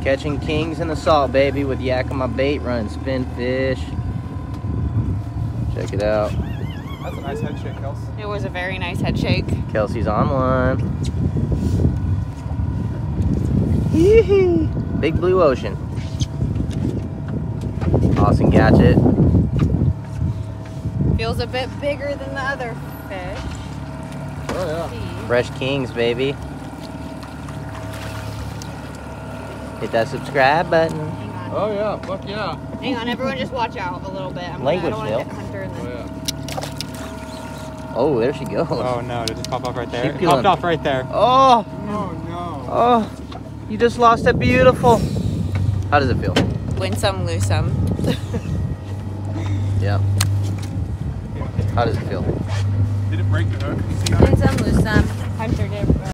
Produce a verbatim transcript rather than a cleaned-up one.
Catching kings in the salt, baby, with Yakima bait run, spin fish. Check it out. That's a nice head shake, Kels. It was a very nice head shake. Kelsey's on one. Yee-hee. Big blue ocean. Awesome gadget. Feels a bit bigger than the other fish. Oh yeah. Fresh kings, baby. Hit that subscribe button. Hang on. Oh yeah, fuck yeah. Hang on, everyone just watch out a little bit. I'm Language, gonna, I don't want Phil. to hit Hunter in Oh the... yeah. Oh, there she goes. Oh no, did it just pop off right there? She It peeling. popped off right there. Oh, Oh no. oh, you just lost a beautiful. How does it feel? Win some, lose some. Yeah. How does it feel? Did it break the hook? Win some, lose some. Hunter did.